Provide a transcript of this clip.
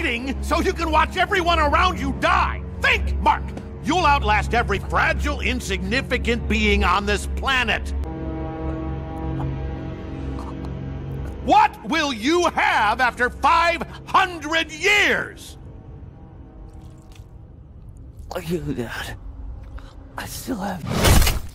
fighting so you can watch everyone around you die. Think, Mark! You'll outlast every fragile, insignificant being on this planet. What will you have after 500 years? You, Dad. I still have...